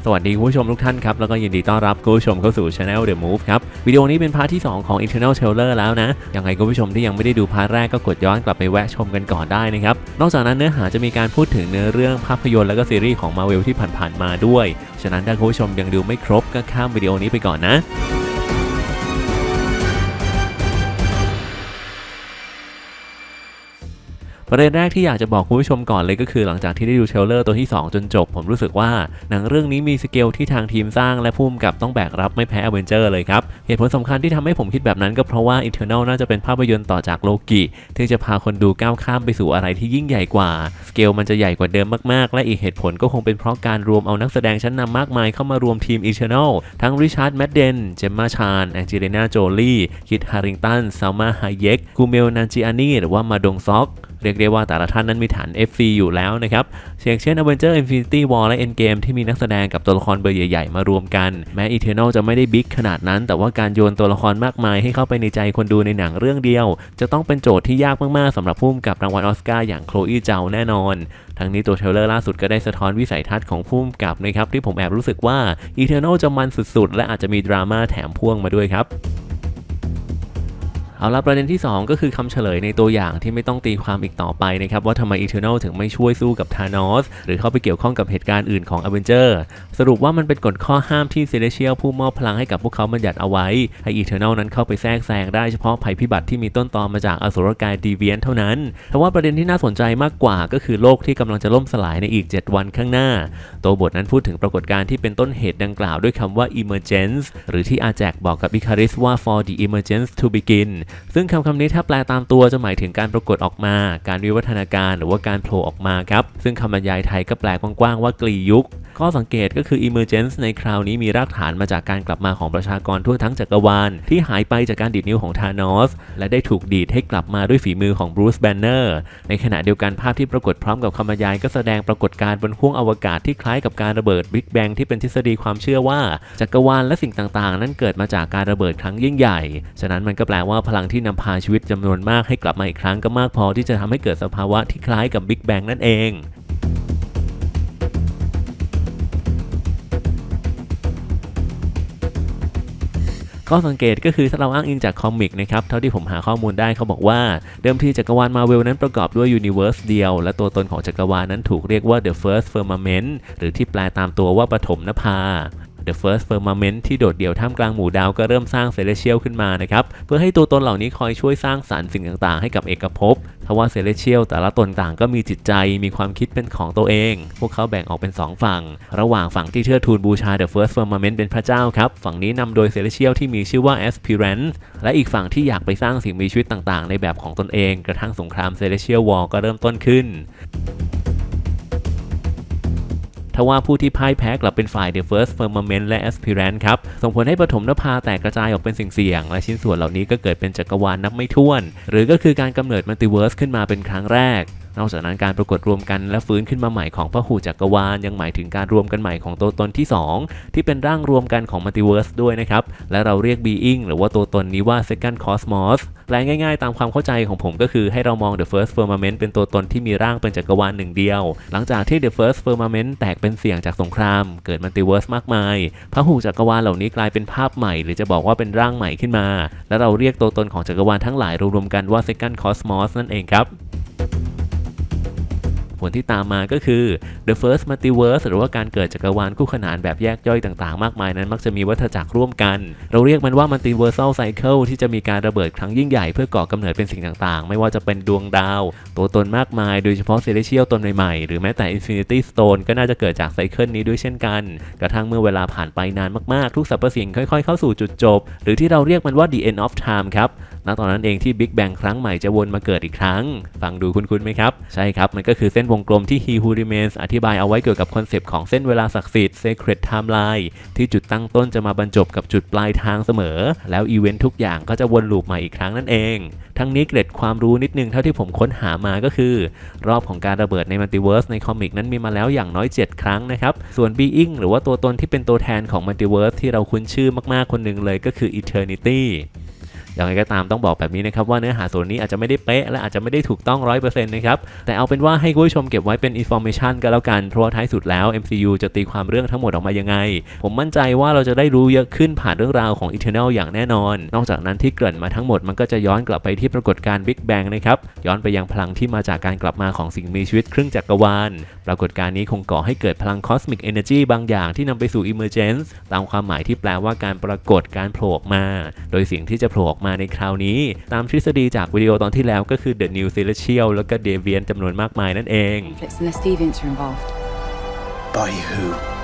สวัสดีคุณผู้ชมทุกท่านครับแล้วก็ยินดีต้อนรับคุณผู้ชมเข้าสู่ Channel The Move ครับวิดีโอนี้เป็นพาร์ทที่2ของ Eternal Trailer แล้วนะยังไงคุณผู้ชมที่ยังไม่ได้ดูพาร์ทแรกก็กดย้อนกลับไปแวะชมกันก่อนได้นะครับนอกจากนั้นเนื้อหาจะมีการพูดถึงเนื้อเรื่องภาพยนตร์และก็ซีรีส์ของ Marvel ที่ผ่านๆมาด้วยฉะนั้นถ้าคุณผู้ชมยังดูไม่ครบก็ข้ามวิดีโอนี้ไปก่อนนะประเด็นแรกที่อยากจะบอกคุณผู้ชมก่อนเลยก็คือหลังจากที่ได้ดูเทรลเลอร์ตัวที่2จนจบผมรู้สึกว่าหนังเรื่องนี้มีสเกลที่ทางทีมสร้างและผู้กำกับต้องแบกรับไม่แพ้อเวนเจอร์เลยครับเหตุผลสำคัญที่ทำให้ผมคิดแบบนั้นก็เพราะว่า Eternal น่าจะเป็นภาพยนตร์ต่อจากโลกิที่จะพาคนดูก้าวข้ามไปสู่อะไรที่ยิ่งใหญ่กว่าสเกลมันจะใหญ่กว่าเดิมมากๆและอีกเหตุผลก็คงเป็นเพราะการรวมเอานักแสดงชั้นนำมากมายเข้ามารวมทีม Eternal ทั้งริชาร์ดแมดเดนเจมมาชานแองเจลิน่าโจลีคิทฮาริงตันซามาฮาเยกกูเมลนันจิอานีหรือว่ามาดงซอกเรียกได้ว่าแต่ละท่านนั้นมีฐาน FC อยู่แล้วนะครับเช่น Avengers Infinity War และ Endgame ที่มีนักแสดงกับตัวละครเบอร์ใหญ่ๆมารวมกันแม้ Eternal จะไม่ได้บิ๊กขนาดนั้นแต่ว่าการโยนตัวละครมากมายให้เข้าไปในใจคนดูในหนังเรื่องเดียวจะต้องเป็นโจทย์ที่ยากมากๆสำหรับผู้กำกับรางวัลออสการ์อย่างโคลอีเจาแน่นอนทั้งนี้ตัวเทรลเลอร์ล่าสุดก็ได้สะท้อนวิสัยทัศน์ของผู้กำกับนะครับที่ผมแอบรู้สึกว่า Eternal จะมันสุดๆและอาจจะมีดราม่าแถมพ่วงมาด้วยครับเอาละประเด็นที่2ก็คือคำเฉลยในตัวอย่างที่ไม่ต้องตีความอีกต่อไปนะครับว่าทำไม Eternal ถึงไม่ช่วยสู้กับ Thanos หรือเข้าไปเกี่ยวข้องกับเหตุการณ์อื่นของ Avenger สรุปว่ามันเป็นกฎข้อห้ามที่ Celestial ผู้มอบพลังให้กับพวกเขาบัญญัติเอาไว้ให้ Eternal นั้นเข้าไปแทรกแซงได้เฉพาะภัยพิบัติที่มีต้นตอมาจากอสุรกาย Deviant เท่านั้นแต่ว่าประเด็นที่น่าสนใจมากกว่าก็คือโลกที่กำลังจะล่มสลายในอีก7วันข้างหน้าตัวบทนั้นพูดถึงปรากฏการณ์ที่เป็นต้นเหตุดังกล่าวด้วยคำว่า Emergence หรือที่อาแจกบอกกับ Icarus ว่า for the emergence to begin ซึ่งคำนี้ถ้าแปลตามตัวจะหมายถึงการปรากฏออกมาการวิวัฒนาการหรือว่าการโผล่ออกมาครับซึ่งคำบรรยายไทยก็แปลกว้างๆว่ากลียุคข้อสังเกตก็คือ Emergence ในคราวนี้มีรากฐานมาจากการกลับมาของประชากรทั่วทั้งจักรวาลที่หายไปจากการดีดนิ้วของธานอสและได้ถูกดีดให้กลับมาด้วยฝีมือของบรูซแบนเนอร์ในขณะเดียวกันภาพที่ปรากฏพร้อมกับคำบรรยายก็แสดงปรากฏการณ์บนห้วงอวกาศที่คล้ายกับการระเบิดบิ๊กแบงที่เป็นทฤษฎีความเชื่อว่าจักรวาลและสิ่งต่างๆนั้นเกิดมาจากการระเบิดครั้งยิ่งใหญ่ฉะนั้นมันก็แปลว่าพลังที่นำพาชีวิตจำนวนมากให้กลับมาอีกครั้งก็มากพอที่จะทำให้เกิดสภาวะที่คล้ายกับบิ๊กแบงนั่นเองข้อสังเกตก็คือถ้าเราอ้างอิงจากคอมิกนะครับเท่าที่ผมหาข้อมูลได้เขาบอกว่าเดิมทีจักรวาลมาเวลนั้นประกอบด้วยยูนิเวอร์สเดียวและตัวตนของจักรวาลนั้นถูกเรียกว่า The First Firmament หรือที่แปลตามตัวว่าปฐมนภาThe First Firmament ที่โดดเดี่ยวท่ามกลางหมู่ดาวก็เริ่มสร้าง Celestial ขึ้นมานะครับเพื่อให้ตัวตนเหล่านี้คอยช่วยสร้างสรรค์สิ่งต่างๆให้กับเอกภพทว่า Celestial แต่ละตนต่างก็มีจิตใจมีความคิดเป็นของตัวเองพวกเขาแบ่งออกเป็น2ฝั่งระหว่างฝั่งที่เทิดทูนบูชา The First Firmament เป็นพระเจ้าครับฝั่งนี้นำโดย Celestial ที่มีชื่อว่า Aspirant และอีกฝั่งที่อยากไปสร้างสิ่งมีชีวิตต่างๆในแบบของตนเองกระทั่งสงคราม Celestial War ก็เริ่มต้นขึ้นทว่าผู้ที่พ่ายแพ้กลับเป็นฝ่าย The First Firmament และ Aspirant ครับส่งผลให้ปฐมนภาแตกกระจายออกเป็นสิ่งเสี่ยงและชิ้นส่วนเหล่านี้ก็เกิดเป็นจักรวาลนับไม่ถ้วนหรือก็คือการกำเนิดมัลติเวิร์สขึ้นมาเป็นครั้งแรกนอกจากนั้นการปรากฏรวมกันและฟื้นขึ้นมาใหม่ของพหูจักรวาลยังหมายถึงการรวมกันใหม่ของตัวตนที่2ที่เป็นร่างรวมกันของมัลติเวิร์สด้วยนะครับและเราเรียก Being หรือว่าตัวตนนี้ว่า Second Cosmos แปลง่ายๆตามความเข้าใจของผมก็คือให้เรามอง The First Firmament เป็นตัวตนที่มีร่างเป็นจักรวาลหนึ่งเดียวหลังจากที่ The First Firmament แตกเป็นเสี่ยงจากสงครามเกิดมัลติเวิร์สมากมายพหูจักรวาลเหล่านี้กลายเป็นภาพใหม่หรือจะบอกว่าเป็นร่างใหม่ขึ้นมาและเราเรียกตัวตนของจักรวาลทั้งหลายรวมๆกันว่า Second Cosmos นั่นเองครับผลที่ตามมาก็คือ The First Multiverse หรือว่าการเกิดจักรวาลคู่ขนานแบบแยกย่อยต่างๆมากมายนั้นมักจะมีวัฏจักรร่วมกันเราเรียกมันว่า Multiversal Cycle ที่จะมีการระเบิดครั้งยิ่งใหญ่เพื่อก่อกำเนิดเป็นสิ่งต่างๆไม่ว่าจะเป็นดวงดาวตัวตนมากมายโดยเฉพาะ Celestial ตนใหม่ๆหรือแม้แต่ Infinity Stone ก็น่าจะเกิดจากไซเคิลนี้ด้วยเช่นกันกระทั่งเมื่อเวลาผ่านไปนานมากๆทุกสรรพสิ่งค่อยๆเข้าสู่จุดจบหรือที่เราเรียกมันว่า The End of Time ครับณตอนนั้นเองที่ Big Bang ครั้งใหม่จะวนมาเกิดอีกครั้งฟังดูคุ้นๆไหมครับใช่ครับมันก็คือเส้นวงกลมที่ He Who Remains อธิบายเอาไว้เกี่ยวกับคอนเซปต์ของเส้นเวลาศักดิ์สิทธิ์ Sacred Timeline ที่จุดตั้งต้นจะมาบรรจบกับจุดปลายทางเสมอแล้วอีเวนต์ทุกอย่างก็จะวนลูปใหม่อีกครั้งนั่นเองทั้งนี้เกร็ดความรู้นิดนึงเท่าที่ผมค้นหามาก็คือรอบของการระเบิดในมัลติเวิร์สในคอมิกนั้นมีมาแล้วอย่างน้อย7ครั้งนะครับส่วน Being หรือว่าตัวตนที่เป็นตัวแทนของมัลติเวิร์สที่เราคุ้นชื่อมากๆคนหนึ่งเลยก็คือ Eternity อย่างไรก็ตามต้องบอกแบบนี้นะครับว่าเนื้อหาส่วนนี้อาจจะไม่ได้เป๊ะและอาจจะไม่ได้ถูกต้อง 100% นะครับแต่เอาเป็นว่าให้คุณผู้ชมเก็บไว้เป็น information กันแล้วกันเพราะท้ายสุดแล้ว MCU จะตีความเรื่องทั้งหมดออกมายังไงผมมั่นใจว่าเราจะได้รู้เยอะขึ้นผ่านเรื่องราวของ Eternal อย่างแน่นอนนอกจากนั้นที่เกริ่นมาทั้งหมดมันก็จะย้อนกลับไปที่ปรากฏการณ์ Big Bang นะครับย้อนไปยังพลังที่มาจากการกลับมาของสิ่งมีชีวิตครึ่งจักรวาลปรากฏการณ์นี้คงก่อให้เกิดพลัง Cosmic Energy บางอย่างที่นำไปสู่ Emergence ตามความหมายที่แปลว่าการปรากฏการโผล่ออกมาโดยสิ่งที่จะโผล่ออกมาในคราวนี้ตามทฤษฎีจากวิดีโอตอนที่แล้วก็คือ The New Celestial แล้วก็ Deviant จำนวนมากมายนั่นเอง By who?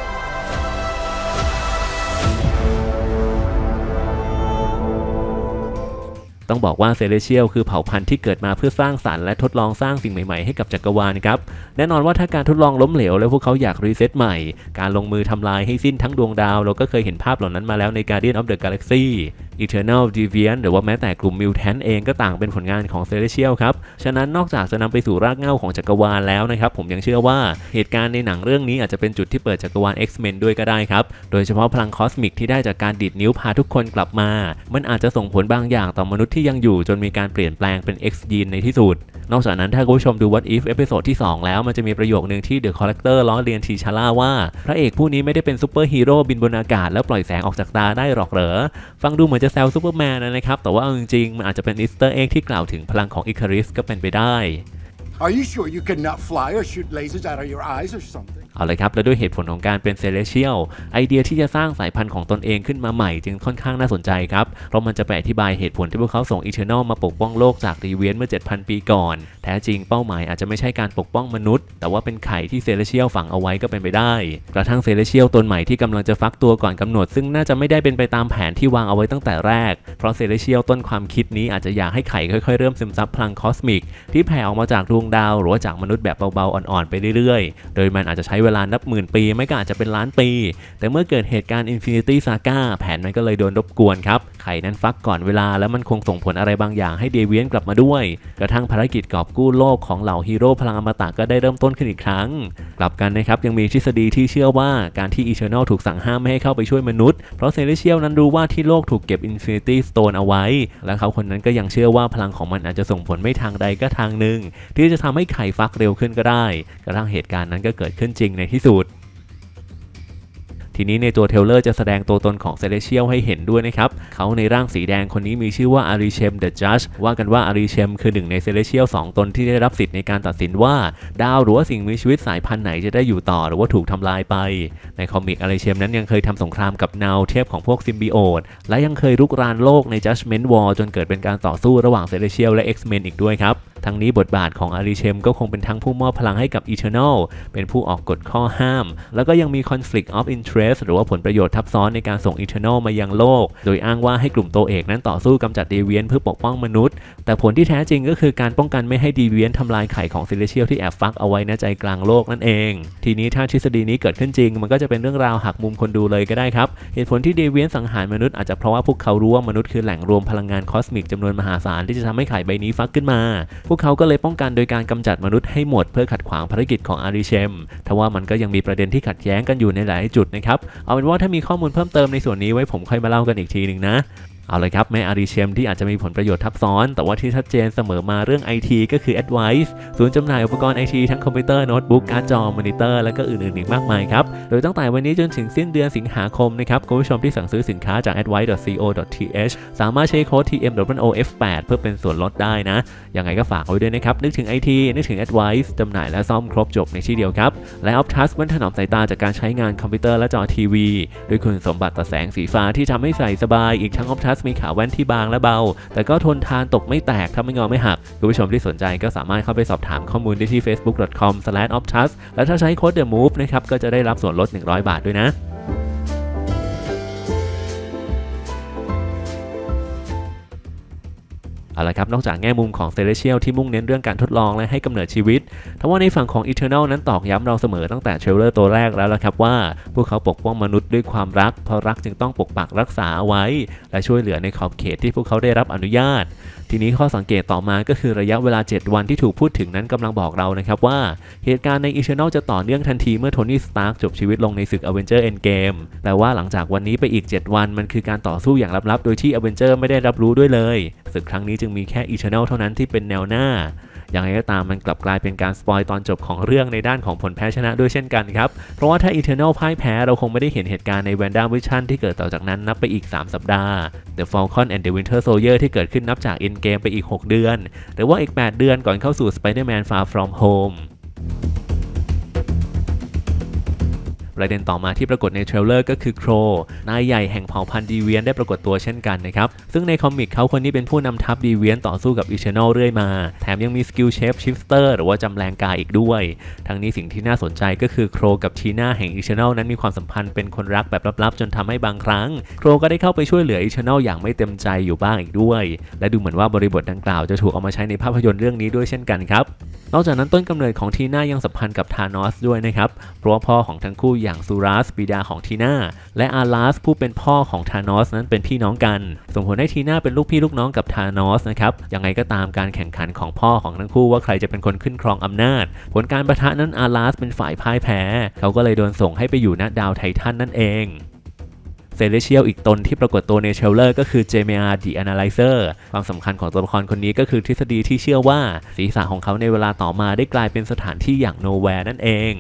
ต้องบอกว่าเซเลเชียลคือเผ่าพันธุ์ที่เกิดมาเพื่อสร้างสรรค์และทดลองสร้างสิ่งใหม่ๆให้กับจักรวาลครับแน่นอนว่าถ้าการทดลองล้มเหลวแล้วพวกเขาอยากรีเซ็ตใหม่การลงมือทำลายให้สิ้นทั้งดวงดาวเราก็เคยเห็นภาพเหล่านั้นมาแล้วใน Guardian of the Galaxy Eternal Deviant หรือว่าแม้แต่กลุ่ม Mutant เองก็ต่างเป็นผลงานของ Celestial ครับฉะนั้นนอกจากจะนำไปสู่รากเหง้าของจักรวาลแล้วนะครับผมยังเชื่อว่าเหตุการณ์ในหนังเรื่องนี้อาจจะเป็นจุดที่เปิดจักรวาล X-Men ด้วยก็ได้ครับโดยเฉพาะพลังคอสมิกที่ได้จากการดีดนิ้วพาทุกคนกลับมามันอาจจะส่งผลบางอย่างต่อมนุษย์ที่ยังอยู่จนมีการเปลี่ยนแปลงเป็น X ยีนในที่สุดนอกจากนั้นถ้าคุณผู้ชมดู What If เอพิโซดที่2แล้วมันจะมีประโยคนึงที่ The Collector ล้อเลียนทีชาร่าว่าพระเอกผู้นี้ไม่ได้เป็นซูเปอร์ฮีโร่บินบนอากาศแล้วปล่อยแสงออกจากตาได้หรอกเหรอฟังดูเหมือนจะแซวซูเปอร์แมนนะครับแต่ว่าจริงๆมันอาจจะเป็นอีสเตอร์เอ็กที่กล่าวถึงพลังของอิคาริสก็เป็นไปได้ Are you sure you cannot fly or shoot lasers out of your eyes or something? เอาเลยครับและด้วยเหตุผลของการเป็น Celestial ไอเดียที่จะสร้างสายพันธุ์ของตนเองขึ้นมาใหม่จึงค่อนข้างน่าสนใจครับเพราะมันจะไปอธิบายเหตุผลที่พวกเขาส่ง Eternal มาปกป้องโลกจาก Deviant เมื่อ 7,000 ปีก่อนแท้จริงเป้าหมายอาจจะไม่ใช่การปกป้องมนุษย์แต่ว่าเป็นไข่ที่ Celestial ฝังเอาไว้ก็เป็นไปได้กระทั่ง Celestial ตนใหม่ที่กำลังจะฟักตัวก่อนกำหนดซึ่งน่าจะไม่ได้เป็นไปตามแผนที่วางเอาไว้ตั้งแต่แรกเพราะ Celestial ต้นความคิดนี้อาจจะอยากให้ไข่ค่อยๆเริ่มซึมซับพลังคอสมิกที่แผ่ออกมาจากดวงดาวหรือว่าจากมนุษย์แบบเบาๆอ่อนๆไปเรื่อยๆโดยมันอาจจะใช้เวลานับหมื่นปีไม่ก็อาจจะเป็นล้านปีแต่เมื่อเกิดเหตุการณ์ Infinity Saga แผนมันก็เลยโดนรบกวนครับไข่นั้นฟักก่อนเวลาแล้วมันคงส่งผลอะไรบางอย่างให้เดเวียนกลับมาด้วยกระทั่งภารกิจกอบกู้โลกของเหล่าฮีโร่พลังอมตะก็ได้เริ่มต้นขึ้นอีกครั้งกลับกันนะครับยังมีทฤษฎีที่เชื่อว่าการที่ Eternal ถูกสั่งห้ามไม่ให้เข้าไปช่วยมนุษย์เพราะ Celestial นั้นรู้ว่าที่โลกถูกเก็บ Infinity Stone เอาไว้และเขาคนนั้นก็ยังเชื่อว่าพลังของมันอาจจะส่งผลไม่ทางใดก็ทางหนึ่งที่จะทำให้ไข่ฟักเร็วขึ้นก็ได้กระทั่งเหตุการณ์นั้นก็เกิดขึ้นจริงในที่สุดทีนี้ในตัวเทรลเลอร์จะแสดงตัวตนของ Celestial ให้เห็นด้วยนะครับเขาในร่างสีแดงคนนี้มีชื่อว่าอาริเชม The Judge ว่ากันว่าอาริเชมคือหนึ่งใน Celestial 2 ตนที่ได้รับสิทธิ์ในการตัดสินว่าดาวหรือว่าสิ่งมีชีวิตสายพันธุ์ไหนจะได้อยู่ต่อหรือว่าถูกทำลายไปในคอมิกอาริเชมนั้นยังเคยทำสงครามกับเนาเทพของพวกซิมบิโอตและยังเคยรุกรานโลกใน Judgment War จนเกิดเป็นการต่อสู้ระหว่าง Celestial และ X-Men อีกด้วยครับทั้งนี้บทบาทของอาริเชมก็คงเป็นทั้งผู้มอบพลังให้กับ Eternal เป็นผู้ออกกฎข้อห้ามแล้วก็ยังมี Conflict of Interest หรือว่าผลประโยชน์ทับซ้อนในการส่ง Eternal มายังโลกโดยอ้างว่าให้กลุ่มตัวเอกนั้นต่อสู้กำจัด Deviant เพื่อปกป้องมนุษย์แต่ผลที่แท้จริงก็คือการป้องกันไม่ให้ Deviant ทำลายไข่ของ Celestial ที่แอบฟักเอาไว้ในใจกลางโลกนั่นเองทีนี้ถ้าทฤษฎีนี้เกิดขึ้นจริงมันก็จะเป็นเรื่องราวหักมุมคนดูเลยก็ได้ครับเหตุผลที่ Deviant สังหารมนุษย์อาจจะเพราะว่าพวกเขารู้ว่ามนุษย์คือแหล่งรวมพลังงานคอสมิกจำนวนมหาศาลที่จะทำให้ไข่ใบนี้ฟักขึ้นมาพวกเขาก็เลยป้องกันโดยการกำจัดมนุษย์ให้หมดเพื่อขัดขวางภารกิจของอาริเชมทว่ามันก็ยังมีประเด็นที่ขัดแย้งกันอยู่ในหลายจุดนะครับเอาเป็นว่าถ้ามีข้อมูลเพิ่มเติมในส่วนนี้ไว้ผมค่อยมาเล่ากันอีกทีหนึ่งนะเอาเลยครับแม้อาริเชมที่อาจจะมีผลประโยชน์ทับซ้อนแต่ว่าที่ชัดเจนเสมอมาเรื่อง IT ก็คือ Advice ศูนย์จำหน่ายอุปกรณ์ IT ทั้งคอมพิวเตอร์โน้ตบุ๊กการ์ดจอมอนิเตอร์และก็อื่นๆอีกมากมายครับโดยตั้งแต่วันนี้จนถึงสิ้นเดือนสิงหาคมนะครับคุณผู้ชมที่สั่งซื้อสินค้าจาก advice.co.th สามารถใช้โค้ด TMOF8 เพื่อเป็นส่วนลดได้นะยังไงก็ฝากไว้ด้วยนะครับนึกถึง IT นึกถึง Advice จำหน่ายและซ่อมครบจบในที่เดียวครับและ Optus มันถนอมสายตาจากการใช้งานคอมพิวเตอร์และจอทีวีด้วยคุณสมบัติต่อแสงสีฟ้าที่ทำให้ใส่สบายอีกทั้ง Optus มีขาแว่นที่บางและเบาแต่ก็ทนทานตกไม่แตกถ้าไม่งอไม่หักคุณผู้ชมที่สนใจก็สามารถเข้าไปสอบถามข้อมูลได้ที่ facebook.com/optus และถ้าใช้โค้ด THEMOVE นะครับก็จะได้รับส่วนลด100 บาทด้วยนะเเอาละครับนอกจากแง่มุมของ Celestial ที่มุ่งเน้นเรื่องการทดลองและให้กำเนิดชีวิตทว่าในฝั่งของ Eternal นั้นตอกย้ำเราเสมอตั้งแต่เทรลเลอร์ตัวแรกแล้วละครับว่าพวกเขาปกป้องมนุษย์ด้วยความรักเพราะรักจึงต้องปกปักรักษาเอาไว้และช่วยเหลือในขอบเขตที่พวกเขาได้รับอนุญาตทีนี้ข้อสังเกตต่อมาก็คือระยะเวลา7วันที่ถูกพูดถึงนั้นกำลังบอกเรานะครับว่าเหตุการณ์ใน Eternal จะต่อเนื่องทันทีเมื่อโทนี่ สตาร์กจบชีวิตลงในศึก Avengers Endgame แปลว่าหลังจากวันนี้ไปอีก7วันมันคือการต่อสู้อย่างลับๆโดยที่ Avengers ไม่ได้รับรู้ด้วยเลยศึกครั้งนี้จึงมีแค่ Eternal เท่านั้นที่เป็นแนวหน้าอย่างไรก็ตามมันกลับกลายเป็นการสปอยตอนจบของเรื่องในด้านของผลแพ้ชนะด้วยเช่นกันครับเพราะว่าถ้า Eternal พ่ายแพ้เราคงไม่ได้เห็นเหตุการณ์ใน WandaVision ที่เกิดต่อจากนั้นนับไปอีก3สัปดาห์ The Falcon and the Winter Soldier ที่เกิดขึ้นนับจาก Endgame ไปอีก6เดือนหรือว่าอีก8เดือนก่อนเข้าสู่ Spider-Man Far From Homeประเด็นต่อมาที่ปรากฏในเทรลเลอร์ก็คือโครนายใหญ่แห่งเผ่าพันธุ์ดีเวียนได้ปรากฏตัวเช่นกันนะครับซึ่งในคอมิกเขาคนนี้เป็นผู้นำทัพดีเวียนต่อสู้กับอีเทอร์นอลเรื่อยมาแถมยังมีสกิลเชฟชิฟเตอร์หรือว่าจำแรงกายอีกด้วยทั้งนี้สิ่งที่น่าสนใจก็คือโครกับทีน่าแห่งอีเทอร์นอลนั้นมีความสัมพันธ์เป็นคนรักแบบลับๆจนทำให้บางครั้งโครก็ได้เข้าไปช่วยเหลืออีเทอร์นอลอย่างไม่เต็มใจอยู่บ้างอีกด้วยและดูเหมือนว่าบริบทดังกล่าวจะถูกเอามาใช้ในภาพยนตร์เรื่องนี้ด้วยเช่นกันครับนอกจากนั้นต้นกำเนิดของทีน่ายังสัมพันธ์กับธานอสด้วยนะครับเพราะว่าพ่อของทั้งคู่อย่างซูรัสบิดาของทีน่าและอารัสผู้เป็นพ่อของธานอสนั้นเป็นพี่น้องกันส่งผลให้ทีน่าเป็นลูกพี่ลูกน้องกับธานอสนะครับยังไงก็ตามการแข่งขันของพ่อของทั้งคู่ว่าใครจะเป็นคนขึ้นครองอำนาจผลการปะทะนั้นอารัสเป็นฝ่ายพ่ายแพ้เขาก็เลยโดนส่งให้ไปอยู่ณดาวไททันนั่นเองCelestial อีกตนที่ปรากฏตัวในเทรลเลอร์ก็คือ JMR The Analyzer ความสำคัญของตัวละครคนนี้ก็คือทฤษฎีที่เชื่อว่าศีรษะของเขาในเวลาต่อมาได้กลายเป็นสถานที่อย่าง Nowhere นั่นเอง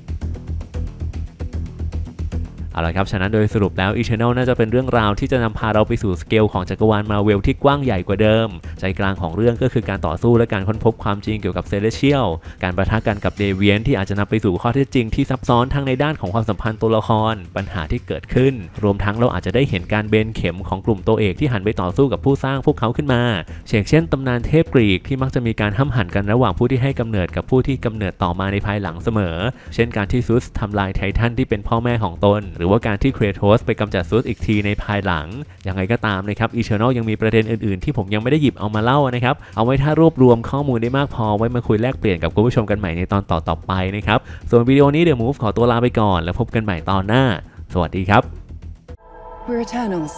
เอาละครับฉะนั้นโดยสรุปแล้ว Eternal น่าจะเป็นเรื่องราวที่จะนำพาเราไปสู่สเกลของจักรวาล Marvel ที่กว้างใหญ่กว่าเดิมใจกลางของเรื่องก็คือการต่อสู้และการค้นพบความจริงเกี่ยวกับ Celestial การปะทะกันกับ Deviant ที่อาจจะนำไปสู่ข้อเท็จจริงที่ซับซ้อนทั้งในด้านของความสัมพันธ์ตัวละครปัญหาที่เกิดขึ้นรวมทั้งเราอาจจะได้เห็นการเบนเข็มของกลุ่มตัวเอกที่หันไปต่อสู้กับผู้สร้างพวกเขาขึ้นมาเช่นตำนานเทพกรีกที่มักจะมีการห้ำหั่นกันระหว่างผู้ที่ให้กำเนิดกับผู้ที่กำเนิดต่อมาในภายหลังเสมอเช่นการที่ซุสทำลายไททันที่เป็นพ่อแม่ของตนหรือว่าการที่เครโทสไปกำจัดซุสอีกทีในภายหลังยังไงก็ตามนะครับ Eternal ยังมีประเด็นอื่นๆที่ผมยังไม่ได้หยิบเอามาเล่านะครับเอาไว้ถ้ารวบรวมข้อมูลได้มากพอไว้มาคุยแลกเปลี่ยนกับคุณผู้ชมกันใหม่ในตอนต่อๆไปนะครับส่วนวิดีโอนี้ The Move ขอตัวลาไปก่อนแล้วพบกันใหม่ตอนหน้าสวัสดีครับ We're Eternals.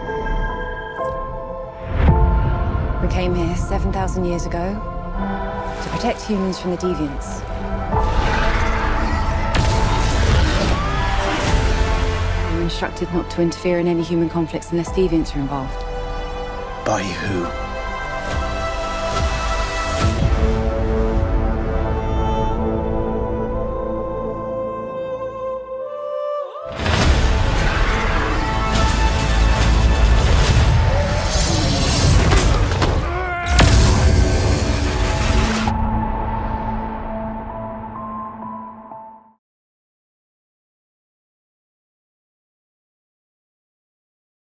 We came here 7,000 years ago to protect humans from the Deviants. We were instructed not to interfere in any human conflicts unless Deviants are involved. By who?